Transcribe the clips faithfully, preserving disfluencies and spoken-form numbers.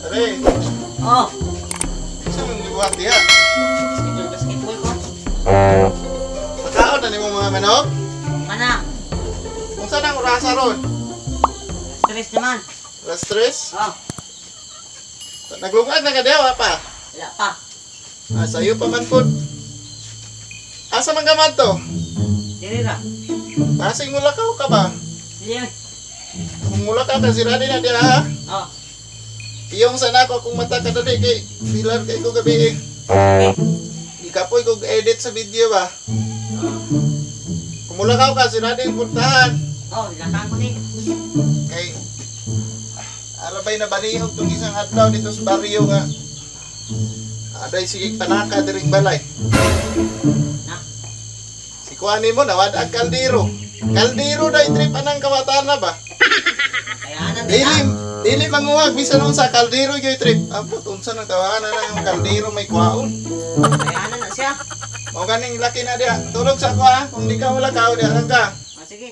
Tres. Oh. Isa mong gibuhat diha. Basketball, basketball ko. Pagkaon na ni mong mga manok. Mana? Kung saan ang orasa ron? Stress naman. Alas tres? Oh. Naglungag na ka diha, pa? Wala pa. Ah, sa'yo pa man po. Asa man gamad to? Dili ra. Nasing mulakaw ka ba? Dili. Kung mulakaw ka, sira din na diha ha? Oh. Iyong sana ko kung mata ka dali kay pilar kay ko gabi. Sige. Ikapoy ko edit sa video ba? Kung mulakaw ka, sira din puntahan. Oh, ilakan ko ni. Kay arabay na balihog tong isang adlaw dito sa baryo nga. Aday sige panaka diring balay. Na. Si kuani mo nawad ang kaldero. Kaldero day trip anang kawatan na ba? Kayanan din Dili na. dili manguwag bisan unsa kaldero gyud trip. Ambot unsa nang tawanan na yung kaldero may kwaon. Kayanan na siya. Mao ganing laki na dia. Tulog sa ko ha. Kung di ka wala ka, di lang ka. Oh, sige.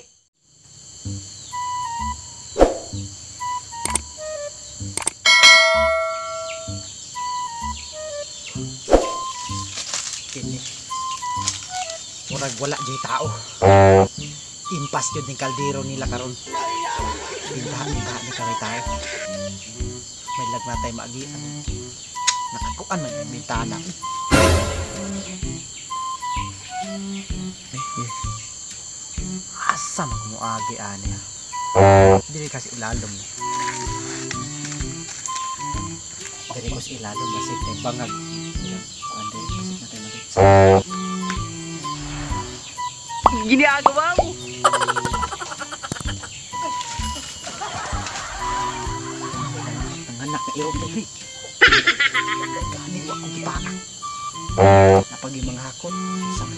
Kini murag wala jay tao. Impas yun ng kaldero nila karon. Bintahan bintahan ni kami tayo. May lag na tayo maagi. Nakakuan man yung bintana. Eh, eh. Asa man kumuagi ani ha. Dili kasi ilalom. Dili ko sa ilalom basig kay bangag. Kuan dili basig na tayo magitsa. Ginagawa mo. Ang anak na irog dali. Gani ko akong gitana. Napag yung mga hakot. Isang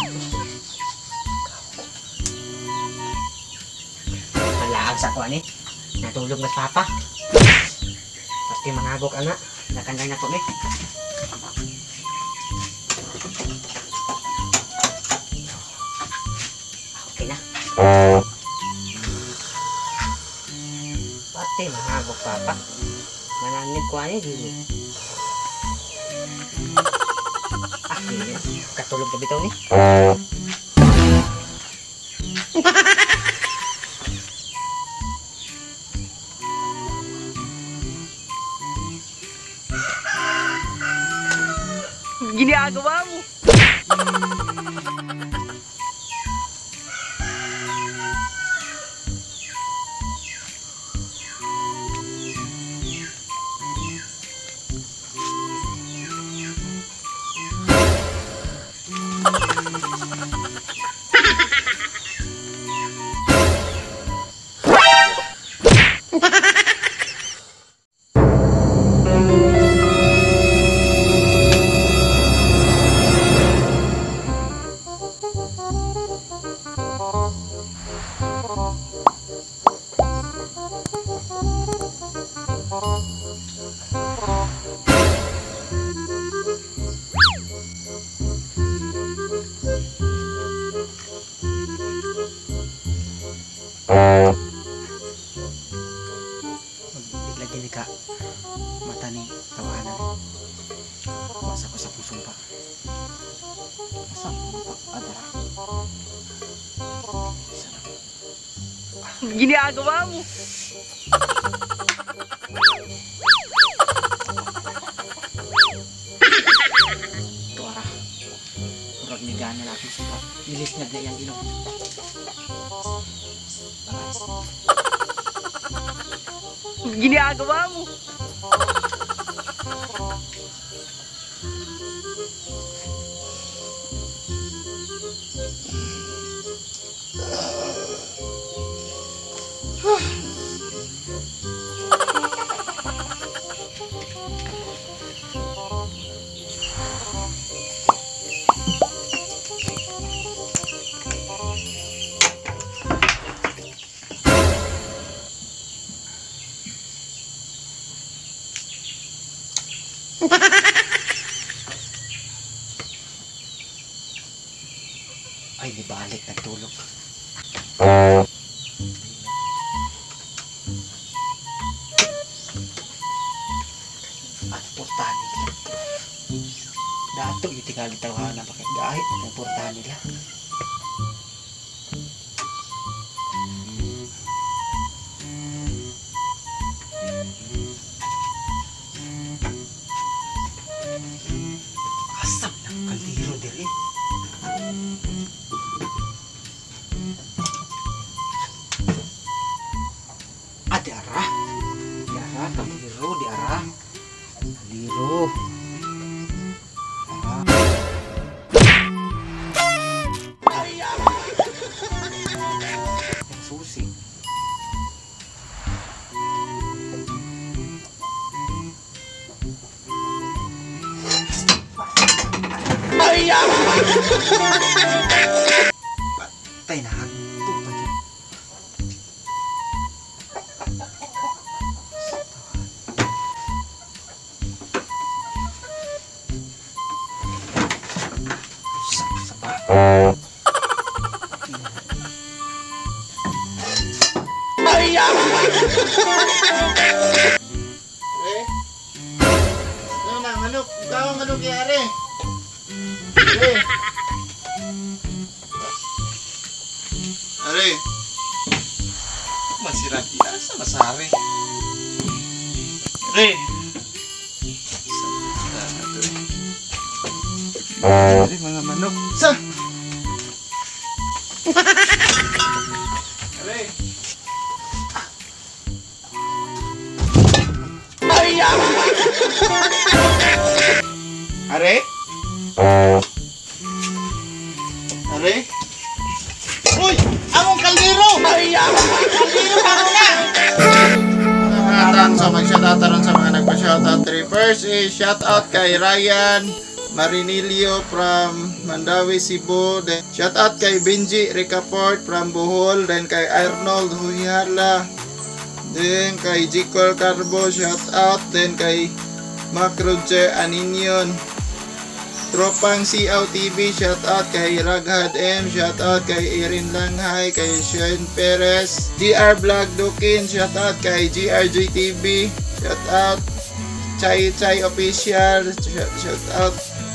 malaag sa kuan eh. Natulog na papa. Pasti mangagok ana. Nakandang na to eh. Okay na. Pati mangagok papa. Manangit ko ani dili. Ah, dili. Katulog ka bitaw ni. Ginagawa mo. Lagi ni ka mata ni tawanan. Kuasa ko sa pusong pa. Asa pa adara. Ginagawa mo. Tuara. Murag ni gana na akong sumpa. Nilis niya na yung ilong. Ginagawa mo. Ay, di balik nagtulog. Ato yung tingali tawahan pa kay gahit ang portahan nila. Asam ng kaldero diri. Ah, di ara. Di ara, kaldero, di ara. Kaldero. Susi. Patay na hantu pa dyan. Sa, sa pa. Eh? Ano na, manok? Ikaw ang manok yari. Eh? Are? Masira di asa masari. Are? Are mga manok. Sa? Are? Are? Are? Uy! Among kaldero! Kaldero pa mo na! Mga so mag-shoutout ron sa mga nagpa-shoutout. First is shoutout kay Ryan Marinilio from Mandawi, Cebu. Then shoutout kay Benji Ricaport from Bohol. Then kay Arnold Huyala. Then kay Jicol Carbo, shoutout. Then kay Macroje Aninion. Tropang C O T V, shoutout kay Raghad M, shoutout kay Erin Langhay, kay Shane Perez, G R Vlog Dukin, shoutout kay G R J T V, shoutout Chai Chai Official, shoutout.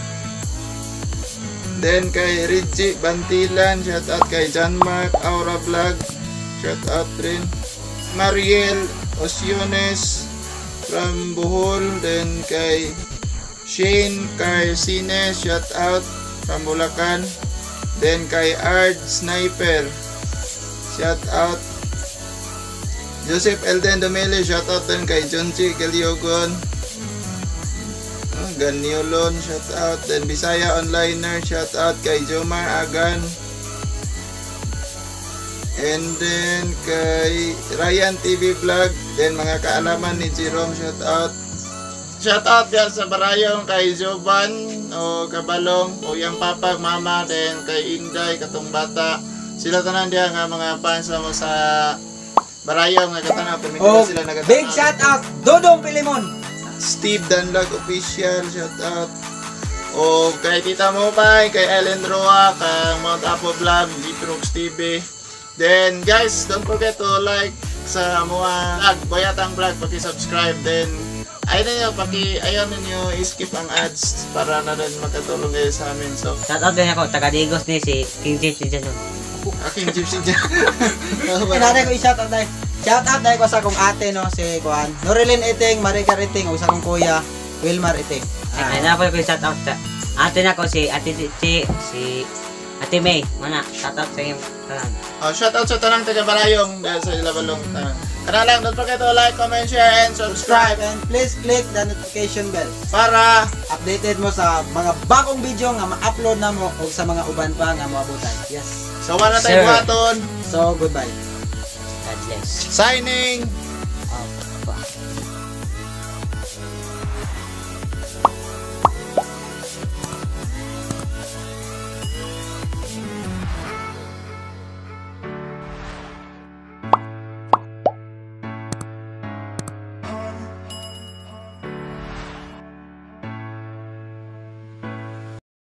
Then kay Richie Bantilan, shoutout kay John Mark Aura Vlog, shoutout rin. Mariel Osiones from Bohol, then kay Shane Carcines, shout out from Bulacan. Then kay Ard Sniper, shout out. Joseph Elden Domele, shout out din kay Jonchi Galiogon. Oh, Ganyolon, shout out. Then Bisaya Onliner, shout out kay Jomar Agan. And then kay Ryan T V Vlog. Then mga kaalaman ni Jerome, shout out. Shout out yan sa barayong kay Jovan o Kabalong o yung papa, mama, then kay Inday, katong bata. Sila tanan diyan nga mga fans mo sa barayong nga katanaw. Oh, Sila nagatanaw. big shout out Dodong Pilimon. Steve Danlag Official, shout out. O kay Tita Mopay, kay Ellen Roa, kay Mount Apo Vlog, G-Brooks T V. Then guys, don't forget to like sa mga vlog, Boyatang Vlog, paki-subscribe. Then ayun ninyo, paki, ayaw ninyo i-skip ang ads para na rin makatulong kayo sa amin. So, Shoutout din ako, taga Digos ni si King James ni Jason. aking gypsy dyan. Kinanay ko i-shoutout dahil. Shoutout dahil ko sa akong ate no, si Kuan. Norilyn Iting, Maricar Iting, o sa akong kuya, Wilmar Iting. Ay, na po ko shoutout sa ate na ko si Ate Chi, si Ate May. Mana, shoutout sa iyo. Oh, shout out sa tanang taga Barayong dahil sa Ilabalong. Uh, Kana lang, don't forget to like, comment, share, and subscribe. And please click the notification bell Para updated mo sa mga bagong video nga ma-upload na mo o sa mga uban pa nga maabutan. Yes. sa wala Sir. tayong buhaton. So, goodbye. God bless. Signing!